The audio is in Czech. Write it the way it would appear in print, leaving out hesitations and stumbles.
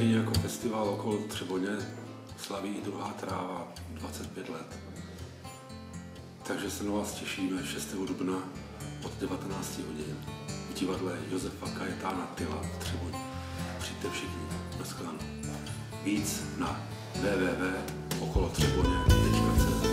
Stejně jako festival okolo Třeboně slaví i Druhá tráva 25 let. Takže se na vás těšíme 6. dubna od 19 hodin v divadle Josefa Kajetána Tyla v Třeboni. Přijďte všichni, na shledanou. Víc na www.okolotřeboně.cz